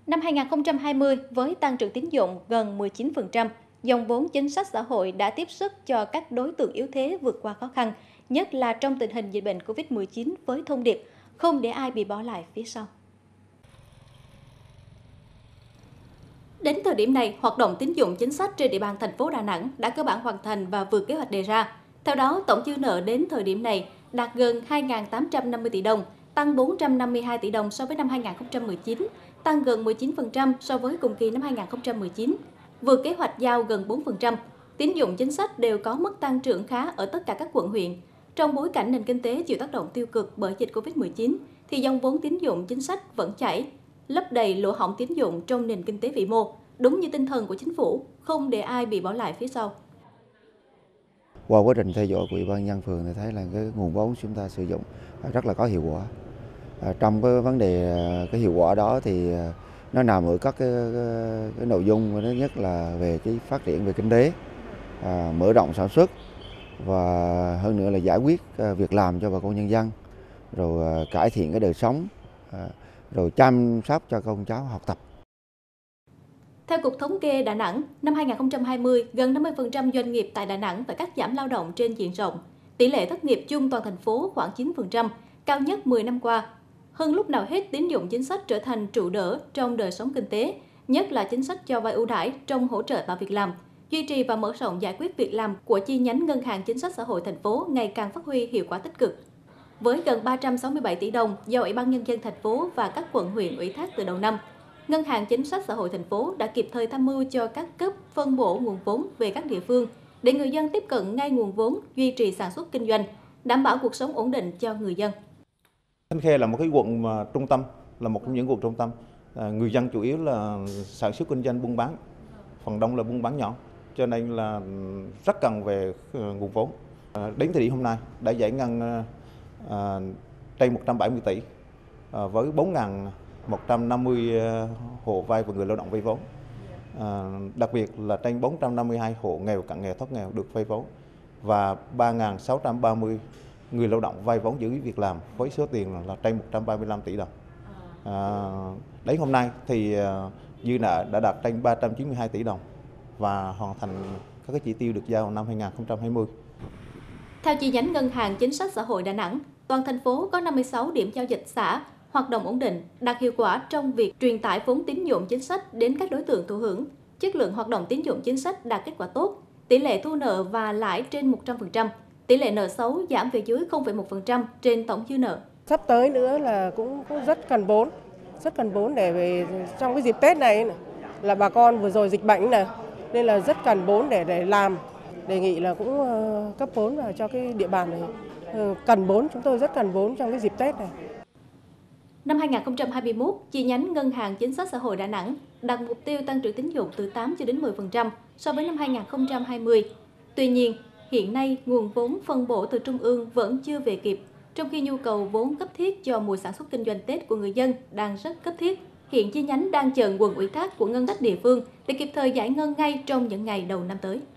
Năm 2020, với tăng trưởng tín dụng gần 19%, dòng vốn chính sách xã hội đã tiếp sức cho các đối tượng yếu thế vượt qua khó khăn, nhất là trong tình hình dịch bệnh Covid-19 với thông điệp không để ai bị bỏ lại phía sau. Đến thời điểm này, hoạt động tín dụng chính sách trên địa bàn thành phố Đà Nẵng đã cơ bản hoàn thành và vượt kế hoạch đề ra. Theo đó, tổng dư nợ đến thời điểm này đạt gần 2.850 tỷ đồng, tăng 452 tỷ đồng so với năm 2019, tăng gần 19% so với cùng kỳ năm 2019, vượt kế hoạch giao gần 4%. Tín dụng chính sách đều có mức tăng trưởng khá ở tất cả các quận huyện. Trong bối cảnh nền kinh tế chịu tác động tiêu cực bởi dịch Covid-19, thì dòng vốn tín dụng chính sách vẫn chảy, lấp đầy lỗ hổng tín dụng trong nền kinh tế vĩ mô, đúng như tinh thần của chính phủ, không để ai bị bỏ lại phía sau. Qua quá trình theo dõi của Ủy ban nhân dân phường thì thấy là cái nguồn vốn chúng ta sử dụng rất là có hiệu quả. Trong cái vấn đề cái hiệu quả đó thì nó nằm ở các cái nội dung, thứ nhất là về cái phát triển về kinh tế, mở rộng sản xuất và hơn nữa là giải quyết việc làm cho bà con nhân dân, rồi cải thiện cái đời sống, rồi chăm sóc cho con cháu học tập. Theo Cục Thống kê Đà Nẵng, năm 2020, gần 50% doanh nghiệp tại Đà Nẵng phải cắt giảm lao động trên diện rộng. Tỷ lệ thất nghiệp chung toàn thành phố khoảng 9%, cao nhất 10 năm qua. Hơn lúc nào hết, tín dụng chính sách trở thành trụ đỡ trong đời sống kinh tế, nhất là chính sách cho vay ưu đãi trong hỗ trợ tạo việc làm, duy trì và mở rộng giải quyết việc làm của chi nhánh Ngân hàng Chính sách Xã hội thành phố ngày càng phát huy hiệu quả tích cực. Với gần 367 tỷ đồng do Ủy ban Nhân dân thành phố và các quận huyện ủy thác từ đầu năm, Ngân hàng Chính sách Xã hội thành phố đã kịp thời tham mưu cho các cấp phân bổ nguồn vốn về các địa phương để người dân tiếp cận ngay nguồn vốn, duy trì sản xuất kinh doanh, đảm bảo cuộc sống ổn định cho người dân. Thanh Khê là một cái quận mà trung tâm, là một trong những quận trung tâm. Người dân chủ yếu là sản xuất kinh doanh buôn bán, phần đông là buôn bán nhỏ, cho nên là rất cần về nguồn vốn. Đến thời điểm hôm nay đã giải ngân trên 170 tỷ với 4.150 hộ vay và người lao động vay vốn. Đặc biệt là trên 452 hộ nghèo, cận nghèo, thoát nghèo được vay vốn và 3.630 người lao động vay vốn giữ việc làm với số tiền là trên 135 tỷ đồng. Đến hôm nay thì dư nợ đã đạt trên 392 tỷ đồng và hoàn thành các cái chỉ tiêu được giao năm 2020. Theo chi nhánh Ngân hàng Chính sách Xã hội Đà Nẵng, toàn thành phố có 56 điểm giao dịch xã hoạt động ổn định, đạt hiệu quả trong việc truyền tải vốn tín dụng chính sách đến các đối tượng thụ hưởng. Chất lượng hoạt động tín dụng chính sách đạt kết quả tốt, tỷ lệ thu nợ và lãi trên 100%, tỷ lệ nợ xấu giảm về dưới 0,1% trên tổng dư nợ. Sắp tới nữa là cũng rất cần vốn để về trong cái dịp Tết này là bà con vừa rồi dịch bệnh này, nên là rất cần vốn để làm. Đề nghị là cũng cấp vốn vào cho cái địa bàn này. Cần vốn, chúng tôi rất cần vốn trong cái dịp Tết này. Năm 2021, chi nhánh Ngân hàng Chính sách Xã hội Đà Nẵng đặt mục tiêu tăng trưởng tín dụng từ 8 cho đến 10% so với năm 2020. Tuy nhiên, hiện nay nguồn vốn phân bổ từ trung ương vẫn chưa về kịp, trong khi nhu cầu vốn cấp thiết cho mùa sản xuất kinh doanh Tết của người dân đang rất cấp thiết. Hiện chi nhánh đang chờ nguồn ủy thác của ngân sách địa phương để kịp thời giải ngân ngay trong những ngày đầu năm tới.